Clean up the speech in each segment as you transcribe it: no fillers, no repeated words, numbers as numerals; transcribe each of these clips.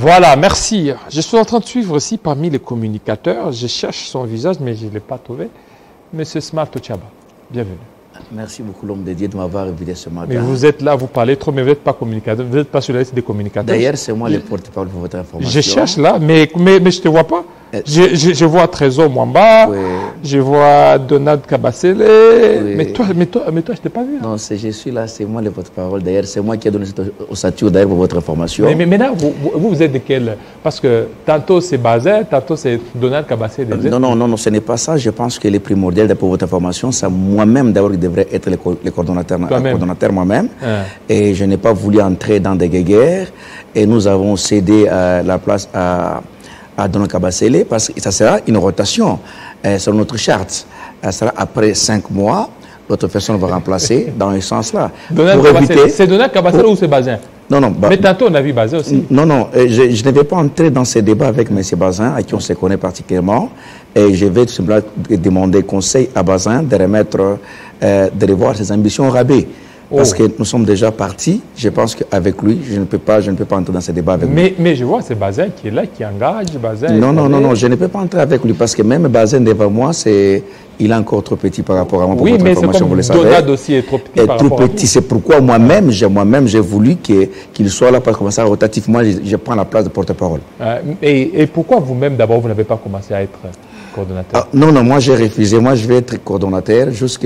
Voilà, merci. Je suis en train de suivre aussi parmi les communicateurs. Je cherche son visage, mais je ne l'ai pas trouvé. Monsieur Smart Ochaba, bienvenue. Merci beaucoup, l'homme de Dieu, de m'avoir invité ce matin. Mais vous êtes là, vous parlez trop, mais vous n'êtes pas communicateur, vous n'êtes pas sur la liste des communicateurs. D'ailleurs, c'est moi le porte-parole pour votre information. Je cherche là, mais je ne te vois pas. Je vois Trésor Mwamba, oui. Je vois Donald Kabasele, oui. mais toi, je ne t'ai pas vu. Hein. Non, je suis là, c'est moi le porte-parole. D'ailleurs, c'est moi qui ai donné cette ossature d'ailleurs pour votre information. Mais maintenant, vous êtes de quel? Parce que tantôt c'est Bazin, tantôt c'est Donald Kabasele. Non, ce n'est pas ça. Je pense que le primordial pour votre information, c'est moi-même d'abord qui devrait être le coordonnateur moi-même. Et je n'ai pas voulu entrer dans des guéguerres. Et nous avons cédé la place à Donald Kabasele parce que ça sera une rotation sur notre charte. Ça sera après 5 mois, l'autre personne va remplacer dans ce sens-là. C'est Donald Kabasele ou c'est Bazin? Non. Mais tantôt on a vu Bazin aussi. Non, je ne vais pas entrer dans ces débats avec M. Bazin, à qui on se connaît particulièrement. Et je vais tout simplement demander conseil à Bazin de remettre, de revoir ses ambitions au rabais. Parce que nous sommes déjà partis. Je pense qu'avec lui, je ne peux pas entrer dans ce débat avec lui. Mais je vois, c'est Bazin qui est là, qui engage Bazin. Non, je ne peux pas entrer avec lui parce que même Bazin devant moi, il est encore trop petit par rapport à moi. Oui, mais c'est comme Donald aussi est trop petit par rapport à vous. C'est pourquoi moi-même, j'ai voulu qu'il soit là pour commencer à rotatif. Moi, je prends la place de porte-parole. Et pourquoi vous-même, d'abord, vous n'avez pas commencé à être coordonnateur? Non, moi j'ai refusé. Moi, je vais être coordonnateur jusqu'à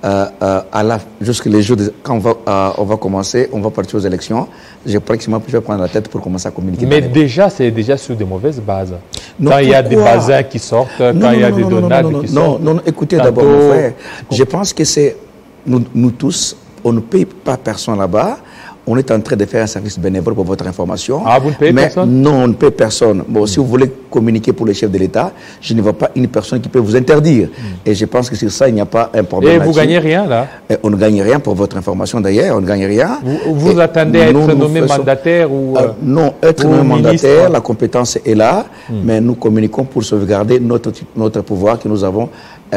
les jours quand on va commencer, on va partir aux élections. Je crois que je vais prendre la tête pour commencer à communiquer. Mais c'est déjà sur des mauvaises bases. Quand il y a des Bazins qui sortent, quand il y a des Donald qui sortent. Non, écoutez d'abord, mon frère. Je pense que c'est nous tous, on ne paye pas personne là-bas. On est en train de faire un service bénévole pour votre information. Ah, vous ne payez personne? Non, on ne paye personne. Bon, si vous voulez communiquer pour le chef de l'État, je ne vois pas une personne qui peut vous interdire. Et je pense que sur ça, il n'y a pas un problème. Et vous ne gagnez rien, là? On ne gagne rien pour votre information, d'ailleurs. On ne gagne rien. Vous attendez à être nommé mandataire ou... Non, être nommé mandataire, la compétence est là. Mais nous communiquons pour sauvegarder notre pouvoir que nous avons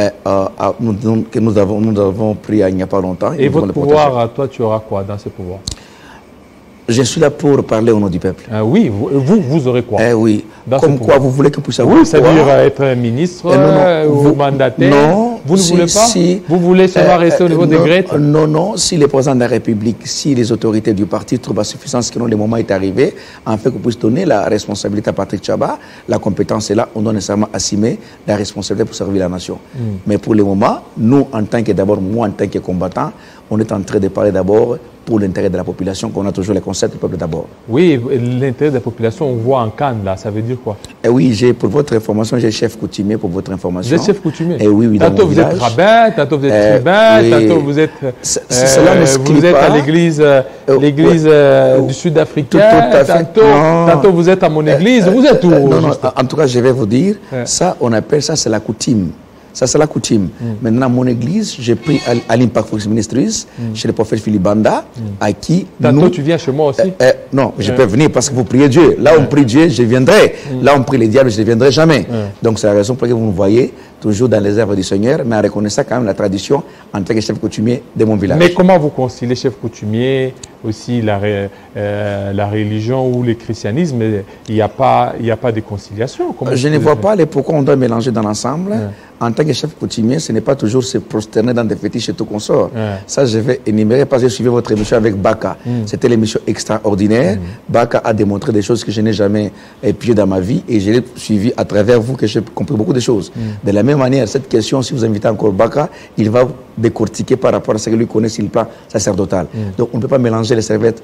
pris il n'y a pas longtemps. Et votre pouvoir, toi, tu auras quoi dans ce pouvoir? Je suis là pour parler au nom du peuple. Oui, vous aurez quoi? Oui. Comme quoi, vous voulez que vous puissiez avoir? Oui, c'est-à-dire être ministre ou mandataire. Non. Vous ne voulez pas? Vous voulez seulement rester au niveau des Grecs? Non. Si le président de la République, si les autorités du parti trouvent à suffisance que le moment est arrivé, en fait, qu'on puisse donner la responsabilité à Patrick Chaba, la compétence est là, on doit nécessairement assumer la responsabilité pour servir la nation. Mais pour le moment, nous, en tant que combattant, on est en train de parler d'abord pour l'intérêt de la population, qu'on a toujours les concepts du peuple d'abord. Oui, l'intérêt de la population, on voit en Cannes, là, ça veut dire quoi? Oui, pour votre information, j'ai chef coutumier pour votre information. Vous êtes chef coutumier? Oui, tantôt vous êtes rabbin, tantôt vous êtes tribun, tantôt vous êtes, vous êtes à l'église du Sud-Africain, tantôt vous êtes à mon église, vous êtes où? Non, en tout cas, je vais vous dire, ça, on appelle ça, c'est la coutume. Ça, c'est la coutume. Maintenant, mon église, j'ai pris à l'Impact Fox Ministries, chez le prophète Philippe Banda, à qui... Tantôt, tu viens chez moi aussi? Non, je peux venir parce que vous priez Dieu. Là, on prie Dieu, je viendrai. Là, on prie les diables, je ne viendrai jamais. Donc, c'est la raison pour laquelle vous me voyez toujours dans les œuvres du Seigneur, mais en reconnaissant quand même la tradition en tant que chef coutumier de mon village. Mais comment vous conciliez chef coutumier, aussi la religion ou le christianisme? Il n'y a pas de conciliation. Je ne vois pas pourquoi on doit mélanger dans l'ensemble. En tant que chef coutumier, ce n'est pas toujours se prosterner dans des fétiches et tout qu'on sort. Ça, je vais énumérer parce que j'ai suivi votre émission avec Baka. C'était l'émission extraordinaire. Baka a démontré des choses que je n'ai jamais épiées dans ma vie et je l'ai suivi à travers vous que j'ai compris beaucoup de choses. De la même manière, cette question, si vous invitez encore Baka, il va décortiquer par rapport à ce que lui connaît sur le plan sacerdotal. Donc, on ne peut pas mélanger les serviettes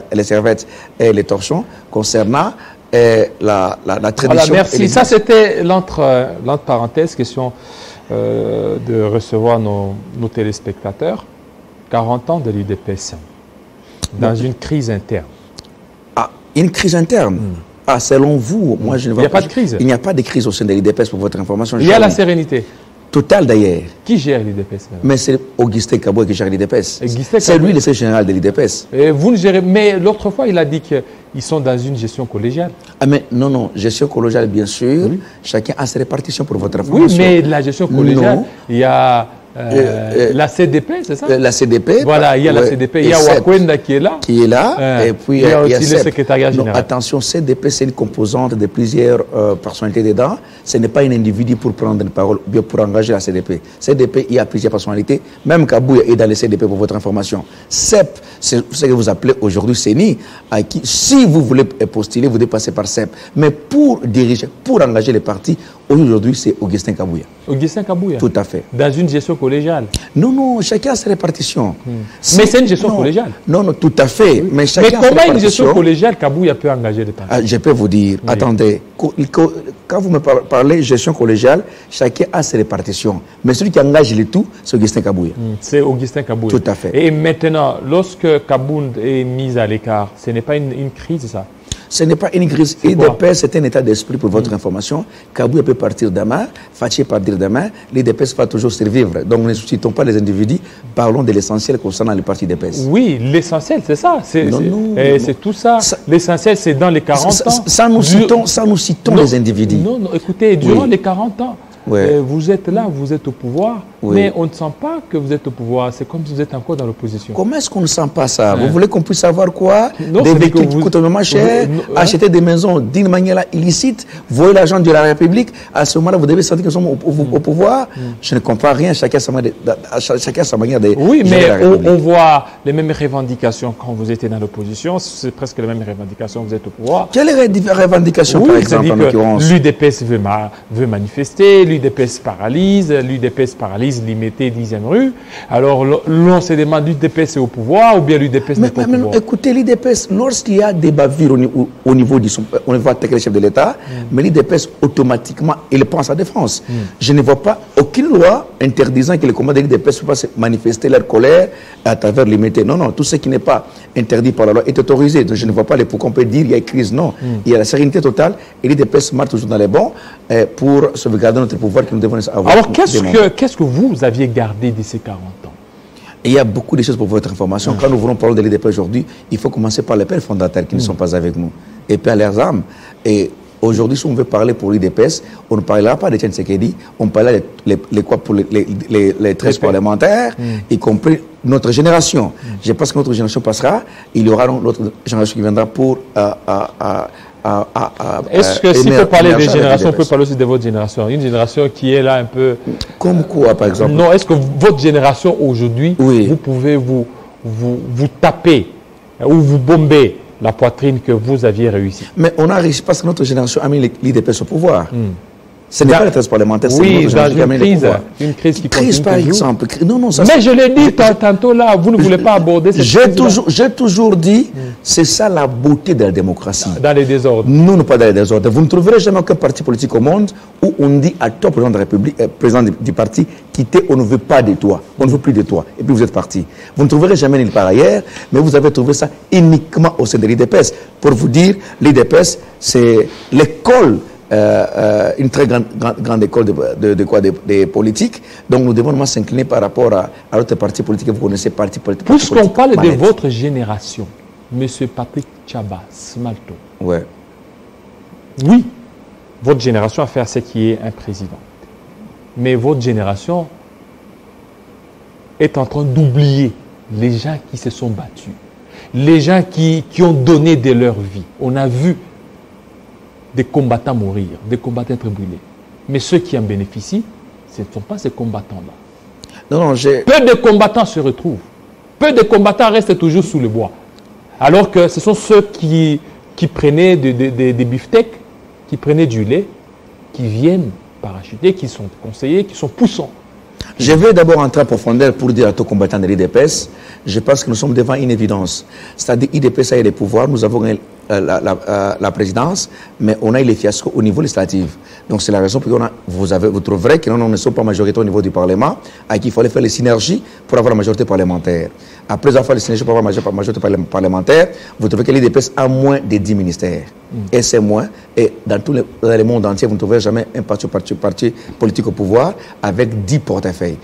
et les torchons concernant la tradition. Voilà, merci. Ça, c'était l'entre parenthèses, question de recevoir nos téléspectateurs. 40 ans de l'UDPS dans une crise interne. Ah, une crise interne? Selon vous, moi je ne vois pas. Il n'y a pas de crise. Il n'y a pas de crise au sein de l'UDPS pour votre information. Il y a la sérénité. Total d'ailleurs. Qui gère l'IDPS? Mais c'est Augustin Kaboué qui gère l'IDPS. C'est lui le secrétaire général de l'IDPS. Vous ne gérez. Mais l'autre fois, il a dit qu'ils sont dans une gestion collégiale. Mais non, gestion collégiale, bien sûr. Chacun a ses répartitions pour votre information. Oui, mais la gestion collégiale, il y a La CDP, c'est ça? La CDP. Voilà, il y a la CDP. Il y a Wakwenda qui est là. Qui est là. Et puis il y a aussi le secrétariat général. Donc, attention, CDP, c'est une composante de plusieurs personnalités dedans. Ce n'est pas un individu pour prendre une parole ou bien pour engager la CDP. CDP, il y a plusieurs personnalités. Même Kabouya est dans le CDP pour votre information. CEP, c'est ce que vous appelez aujourd'hui CENI, à qui, si vous voulez postuler, vous devez passer par CEP. Mais pour diriger, pour engager les partis, aujourd'hui, c'est Augustin Kabouya. Augustin Kabouya? Tout à fait. Dans une gestion collégiale? Non, non, chacun a ses répartitions. Mais c'est une gestion collégiale? Non, non, tout à fait. Oui. Mais comment une gestion collégiale, Kabouya peut engager les partis? Je peux vous dire, attendez, quand vous me parlez de gestion collégiale, chacun a ses répartitions. Mais celui qui engage le tout, c'est Augustin Kabouya. C'est Augustin Kabouya. Tout à fait. Et maintenant, lorsque Kabound est mis à l'écart, ce n'est pas une crise, ça? Ce n'est pas une crise. L'IDPS, c'est un état d'esprit pour votre information. Kabouya peut partir demain, Fatih partir demain, l'IDPS va toujours survivre. Donc ne suscitons pas les individus, parlons de l'essentiel concernant le parti d'IDPS. Oui, l'essentiel, c'est ça. C'est tout ça. L'essentiel, c'est dans les 40 ans. Ça nous citons les individus. Non, non, écoutez, durant les 40 ans, vous êtes là, vous êtes au pouvoir, mais on ne sent pas que vous êtes au pouvoir. C'est comme si vous êtes encore dans l'opposition. Comment est-ce qu'on ne sent pas ça? Vous voulez qu'on puisse savoir quoi? Non, des véhicules qui coûtent vraiment cher, acheter des maisons d'une manière illicite, voler l'argent de la République. À ce moment-là, vous devez sentir que nous sommes au pouvoir. Je ne comprends rien. Chacun sa manière de... Oui, mais on voit les mêmes revendications quand vous étiez dans l'opposition. C'est presque les mêmes revendications quand vous êtes au pouvoir. Quelles revendications, par exemple, en l'occurrence? L'UDPS veut manifester, l'UDPS paralyse Limité 10e rue. Alors, l'on se demande, l'UDPS est au pouvoir ou bien l'UDPS n'est pas au pouvoir? Écoutez, l'UDPS, lorsqu'il y a des bavures au niveau attaquer le chef de l'État, mais l'UDPS, automatiquement, il prend sa défense. Je ne vois pas aucune loi interdisant que les commandants de l'UDPS ne puissent pas manifester leur colère à travers Limité. Non, non, tout ce qui n'est pas interdit par la loi est autorisé. Donc, je ne vois pas pourquoi on peut dire qu'il y a crise. Non, il y a la sérénité totale et l'UDPS marche toujours dans les bons pour sauvegarder notre pouvoir que nous devons avoir. Alors, qu'est-ce que vous aviez gardé de ces 40 ans? Il y a beaucoup de choses pour votre information. Quand nous voulons parler de l'IDP aujourd'hui, il faut commencer par les pères fondateurs qui ne sont pas avec nous. Et puis à leurs âmes. Et aujourd'hui, si on veut parler pour l'IDPS, on ne parlera pas de Tiens Tshisekedi, on parlera pour les 13 parlementaires, y compris notre génération. Je pense que notre génération passera, il y aura notre génération qui viendra pour... Est-ce que si on peut parler des générations, on peut parler aussi de votre génération? Une génération qui est là un peu... Comme quoi, par exemple? Non, est-ce que votre génération aujourd'hui, vous pouvez vous taper ou vous bomber la poitrine que vous aviez réussi? Mais on a réussi parce que notre génération a mis l'IDPS au pouvoir. Ce n'est pas les 13 parlementaires, c'est une crise qui continue par exemple. Non, non, ça, mais je l'ai dit tantôt là, vous ne voulez pas aborder cette crise. J'ai toujours dit, c'est ça la beauté de la démocratie. Dans les désordres. Non, pas dans les désordres. Vous ne trouverez jamais aucun parti politique au monde où on dit à toi, président de la République, président du parti, quittez, on ne veut pas de toi, on ne veut plus de toi. Et puis vous êtes parti. Vous ne trouverez jamais nulle part ailleurs, mais vous avez trouvé ça uniquement au sein de l'IDPS. Pour vous dire, l'IDPS, c'est l'école. Une très grande école de politique. Donc nous devons s'incliner par rapport à l'autre parti politique que vous connaissez, parti politique. Puisqu'on parle de votre génération, M. Patrick Tchaba Smalto. Oui, votre génération a fait ce qui est un président. Mais votre génération est en train d'oublier les gens qui se sont battus, les gens qui ont donné de leur vie. On a vu des combattants mourir, des combattants être brûlés. Mais ceux qui en bénéficient, ce ne sont pas ces combattants-là. Non, peu de combattants se retrouvent. Peu de combattants restent toujours sous le bois. Alors que ce sont ceux qui prenaient des beefsteaks, qui prenaient du lait, qui viennent parachuter, qui sont conseillés, qui sont poussants. Je vais d'abord entrer en profondeur pour dire à tous les combattants de l'IDPS, je pense que nous sommes devant une évidence. C'est-à-dire l'IDPS a des pouvoirs, nous avons la présidence, mais on a eu les fiascos au niveau législatif. Donc c'est la raison pour laquelle vous trouverez que nous ne sommes pas majoritaires au niveau du Parlement, à qui il fallait faire les synergies pour avoir la majorité parlementaire. Après avoir fait les synergies pour avoir la majorité parlementaire, vous trouvez que l'IDPS a moins de 10 ministères. Et c'est moins. Et dans tout le monde entier, vous ne trouverez jamais un parti politique au pouvoir avec 10 portefeuilles.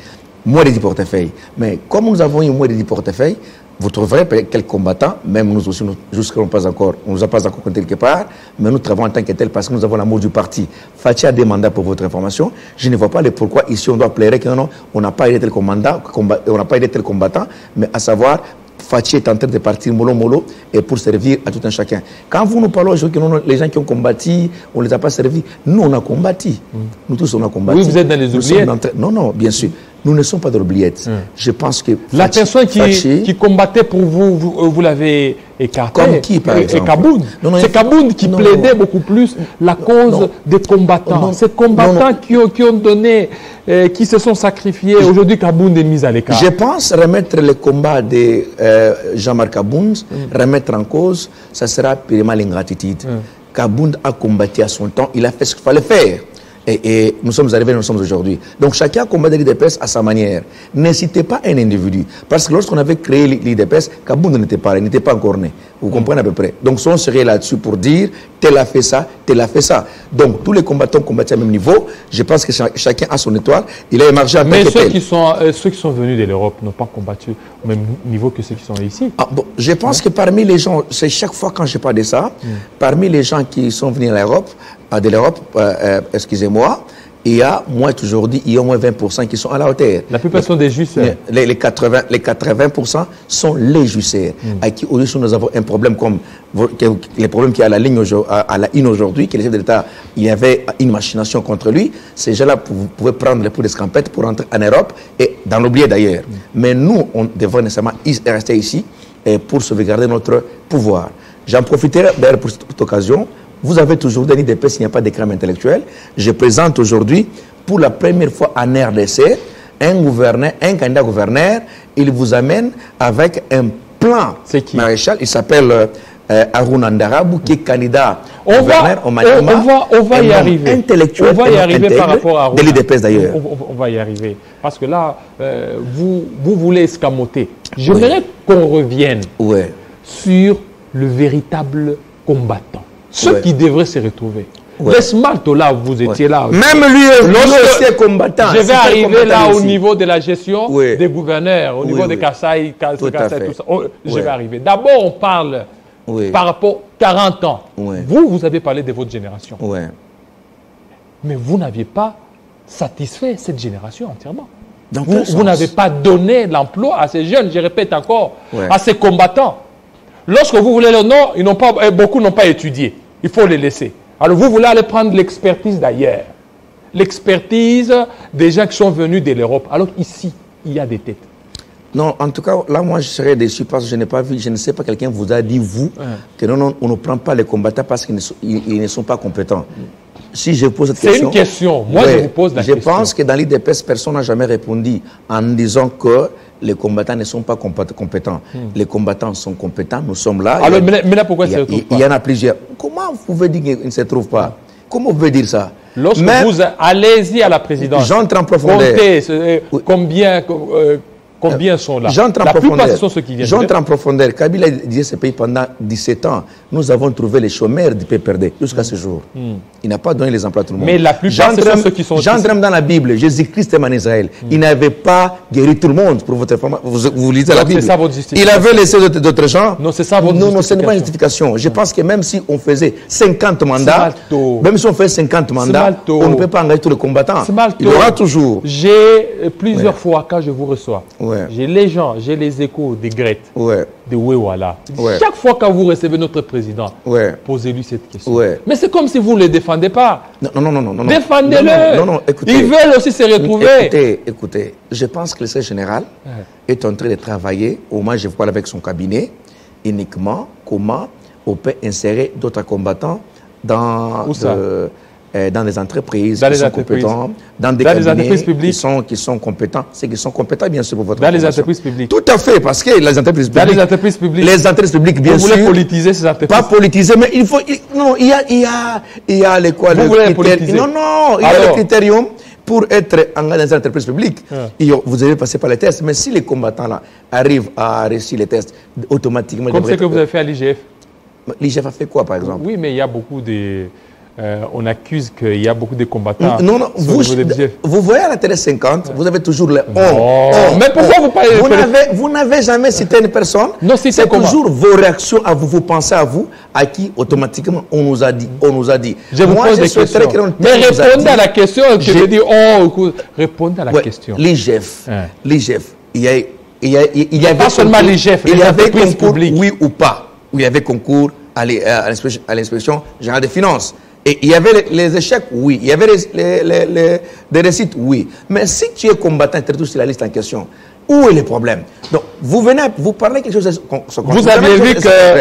moins de 10 portefeuilles. Mais comme nous avons eu moins de 10 portefeuilles, vous trouverez quelques combattants, même nous aussi, jusqu'à nous pas encore, on ne nous a pas encore compté quelque part, mais nous travaillons en tant que tel parce que nous avons l'amour du parti. Fatia a des mandats pour votre information. Je ne vois pas le pourquoi ici on doit plairer que non, on n'a pas été tel commandant, on n'a pas été tel combattant, mais à savoir, Fatia est en train de partir mollo et pour servir à tout un chacun. Quand vous nous parlez aujourd'hui que les gens qui ont combattu, on ne les a pas servis, nous on a combattu. Nous tous on a combattu. Oui, vous êtes dans les oubliettes. Non, bien sûr. Nous ne sommes pas dans l'oubliette. Je pense que... La personne qui combattait pour vous, vous l'avez écarté. Comme qui, par exemple? Kaboun. C'est Kaboun qui plaidait beaucoup plus la cause des combattants. Ces combattants qui ont donné, qui se sont sacrifiés. Aujourd'hui, Kaboun est mis à l'écart. Je pense remettre le combat de Jean-Marc Kaboun, remettre en cause, ça sera purement l'ingratitude. Kaboun a combattu à son temps, il a fait ce qu'il fallait faire. Et nous sommes arrivés, nous sommes aujourd'hui. Donc chacun a combattu l'IDPS à sa manière. N'incitez pas un individu. Parce que lorsqu'on avait créé l'IDPS, Kaboun n'était pas là, il n'était pas encore né. Vous comprenez à peu près. Donc on serait là-dessus pour dire, tel a fait ça, tel a fait ça. Donc tous les combattants combattent à même niveau. Je pense que chacun a son étoile. Il a émergé en tant que tel. Mais ceux qui sont venus de l'Europe n'ont pas combattu au même niveau que ceux qui sont ici. Je pense que parmi les gens, c'est chaque fois quand je parle de ça, parmi les gens qui sont venus de l'Europe, excusez-moi, il y a, moi toujours dit, il y a au moins 20% qui sont à la hauteur. La plupart sont des jusseurs. Les 80% sont les jusseurs. À qui aujourd'hui nous avons un problème comme les problèmes qu'il y a à la ligne aujourd'hui, que le chef de l'État, il y avait une machination contre lui. Ces gens-là pouvaient prendre les pots d'escampette pour entrer en Europe et dans l'oublier d'ailleurs. Mais nous, on devrait nécessairement rester ici pour sauvegarder notre pouvoir. J'en profiterai d'ailleurs pour cette occasion. Vous avez toujours donné des l'IDPS, il n'y a pas de crime intellectuel. Je présente aujourd'hui, pour la première fois en RDC, un candidat gouverneur. Il vous amène avec un plan maréchal. Il s'appelle Aruna Ndarabou, qui est candidat gouverneur au Maniema. On va y arriver. Intellectuel, on va y arriver par rapport à Aruna. De l'IDPS d'ailleurs. On va y arriver. Parce que là, vous voulez escamoter. J'aimerais qu'on revienne sur le véritable combattant. Ceux qui devraient se retrouver. Les Smalto, là, vous étiez là. Même lui est combattant. Je vais arriver là au niveau de la gestion des gouverneurs, au niveau des Kassai, tout ça. Je vais arriver. D'abord, on parle par rapport à 40 ans. Vous avez parlé de votre génération. Mais vous n'aviez pas satisfait cette génération entièrement. Vous n'avez pas donné l'emploi à ces jeunes, je répète encore, à ces combattants. Lorsque vous voulez le nom, beaucoup n'ont pas étudié. Il faut les laisser. Alors vous voulez aller prendre l'expertise d'ailleurs. L'expertise des gens qui sont venus de l'Europe. Alors ici, il y a des têtes. Non, en tout cas, là, moi, je serais déçu parce que je n'ai pas vu, je ne sais pas, quelqu'un vous a dit, vous, que non, on ne prend pas les combattants parce qu'ils ne sont pas compétents. Si je pose cette question... C'est une question. Moi, je vous pose la question. Je pense que dans l'IDPS, personne n'a jamais répondu en disant que les combattants ne sont pas compétents. Les combattants sont compétents, nous sommes là. Alors, mais là, pourquoi ça ne se trouve pas? Il y en a plusieurs. Comment vous pouvez dire qu'ils ne se trouvent pas? Comment vous pouvez dire ça? Lorsque vous allez-y à la présidence, j'entre en profondeur. Comptez combien sont là? La plupart, ce sont ceux qui viennent. J'entre en profondeur. Kabila disait ce pays pendant 17 ans. Nous avons trouvé les chômeurs du PPRD jusqu'à ce jour. Il n'a pas donné les emplois à tout le monde. Mais la plupart, ce sont ceux qui sont... J'entre dans la Bible. Jésus-Christ est en Israël. Il n'avait pas guéri tout le monde. Pour votre information, vous lisez la Bible. C'est ça votre justification. Il avait laissé d'autres gens. Non, c'est ça votre justification. Non, ce n'est pas une justification. Je pense que même si on faisait 50 mandats, même si on fait 50 mandats, on ne peut pas engager tous les combattants. Il y aura toujours. J'ai plusieurs fois, quand je vous reçois, j'ai les gens, j'ai les échos des Grettes, de Wewala. Chaque fois quand vous recevez notre président, posez-lui cette question. Mais c'est comme si vous ne le défendez pas. Non. Défendez-le. Non, écoutez. Ils veulent aussi se retrouver. Écoutez, je pense que le secrétaire général est en train de travailler, au moins je parle avec son cabinet, uniquement comment on peut insérer d'autres combattants dans les entreprises qui sont compétents, dans des cabinets qui sont compétents. C'est qu'ils sont compétents, bien sûr, pour votre les entreprises publiques. Tout à fait, parce que les entreprises publiques... Dans les entreprises publiques. Les entreprises publiques, bien sûr. Vous voulez politiser ces entreprises? Pas politiser, mais il faut... il y a les quoi... Vous voulez politiser? Non, il y a le critérium pour être engagé dans les entreprises publiques. Vous avez passé par les tests, mais si les combattants là arrivent à réussir les tests, automatiquement... Comme ce que vous avez fait à l'IGF. L'IGF a fait quoi, par exemple? Oui, mais il y a beaucoup de on accuse qu'il y a beaucoup de combattants. Non, non, vous voyez à la télé 50, vous avez toujours les Mais pourquoi vous parlez Vous n'avez jamais cité une personne. C'est toujours vos réactions à vous, vous pensez à vous, à qui automatiquement on nous a dit. Je vous pose des questions. Mais répondez à la question. Je veux dire, répondez à la question. L'IGF, il y avait pas seulement l'IGF, il y avait concours, oui ou pas. Il y avait concours à l'inspection générale des finances. Et il y avait les échecs, oui. Il y avait des réussites, oui. Mais si tu es combattant, tu es sur la liste en question, où est le problème? Donc, vous venez, vous parlez quelque chose... Vous avez vu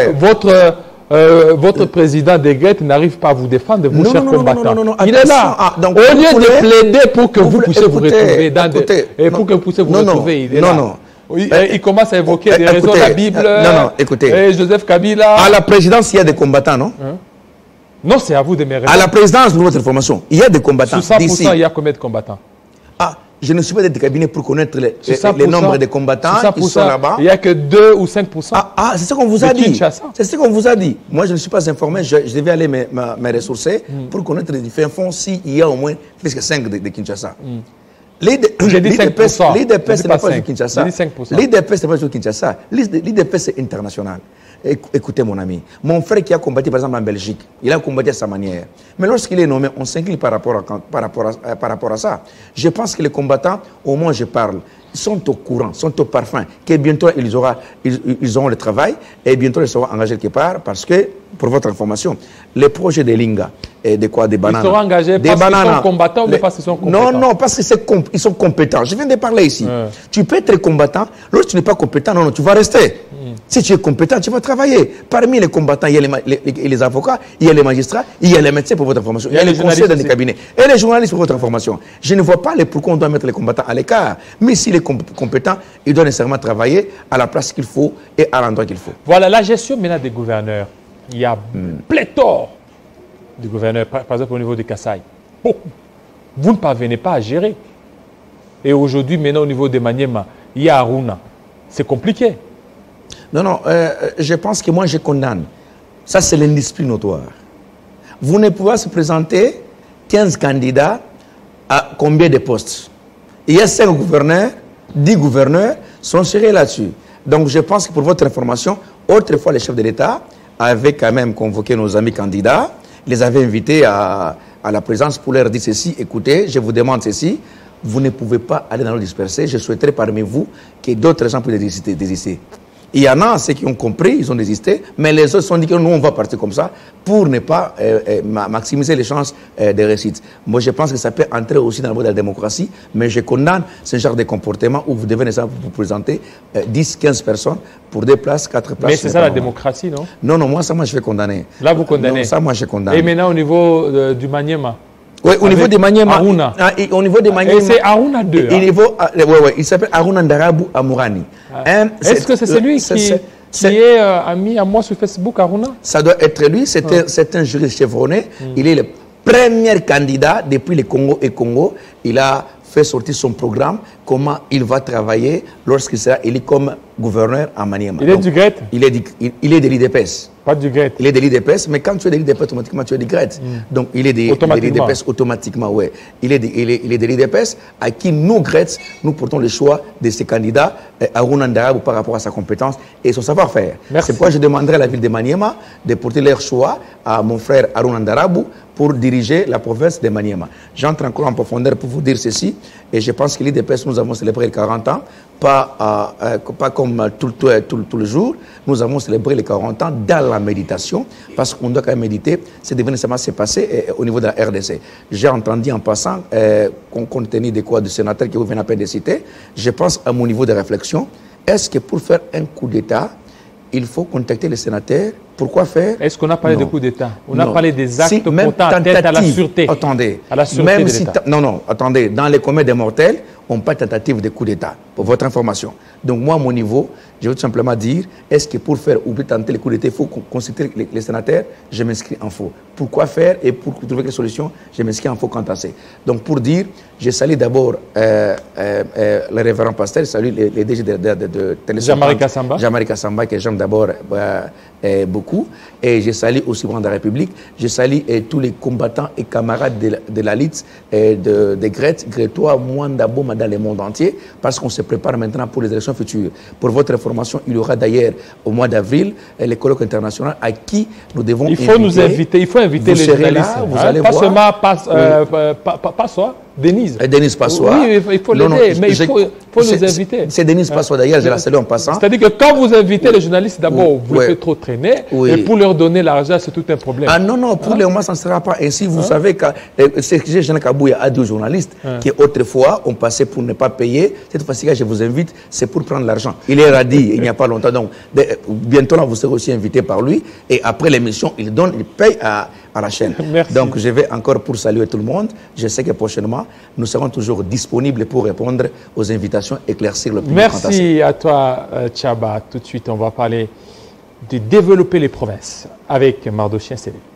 que votre président des Grettes n'arrive pas à vous défendre, vous, chers combattants. Non. Il est là. Donc, au lieu de plaider pour que vous puissiez vous retrouver dans pour que vous puissiez vous retrouver, il est là. Non. Il commence à évoquer des raisons de la Bible. Non, écoutez. Joseph Kabila. À la présidence, il y a des combattants, non? Non, c'est à vous de me répondre. À la présidence de votre information, il y a des combattants. Sur 100%, il y a combien de combattants? Je ne suis pas de cabinet pour connaître les nombres de combattants qui sont là-bas. Il n'y a que 2 ou 5%. C'est ce qu'on vous a dit. C'est ce qu'on vous a dit. Moi, je ne suis pas informé. Je devais aller me ressourcer pour connaître les différents fonds s'il y a au moins plus que 5 de Kinshasa. J'ai dit 5%. L'IDP, ce n'est pas du Kinshasa. J'ai dit 5%. L'IDP, ce n'est pas du Kinshasa. L'IDP, c'est international. Écoutez, mon ami, mon frère qui a combattu, par exemple, en Belgique, il a combattu à sa manière. Mais lorsqu'il est nommé, on s'incline par rapport à ça. Je pense que les combattants, au moins je parle, sont au courant, sont au parfum, que bientôt ils auront le travail et bientôt ils seront engagés quelque part parce que, pour votre information, les projets de Linga et des bananes. Ils seront engagés parce qu'ils sont combattants ou parce qu'ils sont compétents? Non, parce qu'ils sont compétents. Je viens de parler ici. Tu peux être combattant, lorsque tu n'es pas compétent, non, tu vas rester. Si tu es compétent, tu vas travailler. Parmi les combattants, il y a les avocats, il y a les magistrats, il y a les médecins pour votre information, il y a les conseillers dans les cabinets et les journalistes pour votre information. Je ne vois pas pourquoi on doit mettre les combattants à l'écart. Mais s'il est compétent, il doit nécessairement travailler à la place qu'il faut et à l'endroit qu'il faut. Voilà, la gestion maintenant des gouverneurs. Il y a pléthore de gouverneurs, par exemple au niveau de Kasaï. Beaucoup. Vous ne parvenez pas à gérer. Et aujourd'hui, maintenant au niveau de Maniema, il y a Aruna. C'est compliqué. Non, je pense que moi je condamne. Ça, c'est l'indiscipline notoire. Vous ne pouvez pas se présenter 15 candidats à combien de postes? Il y a 5 gouverneurs, 10 gouverneurs sont serrés là-dessus. Donc je pense que pour votre information, autrefois les chefs de l'État avaient quand même convoqué nos amis candidats, les avaient invités à la présence pour leur dire ceci, écoutez, je vous demande ceci, vous ne pouvez pas aller dans le disperser, je souhaiterais parmi vous que d'autres gens puissent désister. Il y en a ceux qui ont compris, ils ont désisté, mais les autres se sont dit que nous, on va partir comme ça pour ne pas maximiser les chances de réussite. Moi, je pense que ça peut entrer aussi dans le mode de la démocratie, mais je condamne ce genre de comportement où vous devez nécessairement vous présenter 10, 15 personnes pour 2 places, 4 places. Mais c'est ça la démocratie, non? Non, moi, je vais condamner. Là, vous condamnez? Non, ça, moi, je condamne. Et maintenant, au niveau du Maniema? Oui, au niveau des Maniema. Aruna. Au niveau des Maniema. Et c'est Aruna 2. Il s'appelle Aruna Ndarabou Amourani. Est-ce que c'est celui qui est ami à moi sur Facebook, Aruna? Ça doit être lui. C'est un juriste chevronné. Il est le premier candidat depuis le Congo et Congo. Il a fait sortir son programme, comment il va travailler lorsqu'il sera élu comme gouverneur à Maniema. Il est du GRET? Il est de l'IDPS. Pas du GRET. Il est de l'IDPS, mais quand tu es de l'IDPS, automatiquement tu es de GRET. Donc il est de l'IDPS automatiquement, ouais. Il est de l'IDPS à qui nous, GRET, nous portons le choix de ces candidats à Aruna Ndarabou par rapport à sa compétence et son savoir-faire. C'est pourquoi je demanderai à la ville de Maniema de porter leur choix à mon frère Aruna Ndarabou pour diriger la province de Maniema. J'entre encore en profondeur pour vous dire ceci, et je pense que l'IDPS, nous avons célébré les 40 ans, pas comme tout le jour, nous avons célébré les 40 ans dans la méditation, parce qu'on doit quand même méditer, c'est devenu ça s'est passé au niveau de la RDC. J'ai entendu en passant, compte tenu de quoi du sénateur qui vous vient à peine de citer, je pense à mon niveau de réflexion, est-ce que pour faire un coup d'État, il faut contacter les sénateurs? Pourquoi faire? Est-ce qu'on a parlé de coup d'État? On a parlé des actes portant atteinte à la sûreté. Attendez. À la sûreté de l'État. Non, attendez. Dans les communs des mortels, on pas de tentative de coup d'État, pour votre information. Donc moi, à mon niveau, je veux tout simplement dire, est-ce que pour faire ou pour tenter les coups d'État, il faut consulter les sénateurs? Je m'inscris en faux. Pourquoi faire et pour trouver quelle solution? Je m'inscris en faux quant à ça. Donc pour dire, je salue d'abord le révérend pasteur, je salue les DG de Télé Jean-Marie Kassamba. Jean-Marie Kassamba, que j'aime d'abord beaucoup. beaucoup. Et je salue aussi le président de la République. Je salue tous les combattants et camarades de la LITS, de Gret, Gretois, Mwandabo, dans le monde entier, parce qu'on se prépare maintenant pour les élections futures. Pour votre information, il y aura d'ailleurs au mois d'avril les colloques internationaux à qui nous devons inviter. Il faut inviter les journalistes. Là, vous allez pas voir. Seulement Passois, Denise. Denise Passois. Oui, il faut l'aider, mais il faut nous inviter. C'est Denise Passois d'ailleurs, je la salue en passant. C'est-à-dire que quand vous invitez les journalistes, d'abord, vous les faites trop traîner, et pour leur donner l'argent, c'est tout un problème. Ah non, non, pour le moment, ça ne sera pas ainsi. Vous savez que Jean Kabouya a dit aux journalistes qu'autrefois, on passait pour ne pas payer. Cette fois-ci, je vous invite, c'est pour prendre l'argent. Il est radis il n'y a pas longtemps. Donc, bientôt, là, vous serez aussi invité par lui. Et après l'émission, il donne, il paye à la chaîne. Merci. Donc, je vais encore pour saluer tout le monde. Je sais que prochainement, nous serons toujours disponibles pour répondre aux invitations, éclaircir le public. Merci à toi, Tchaba. Tout de suite, on va parler de développer les provinces avec Mardochien Sélé.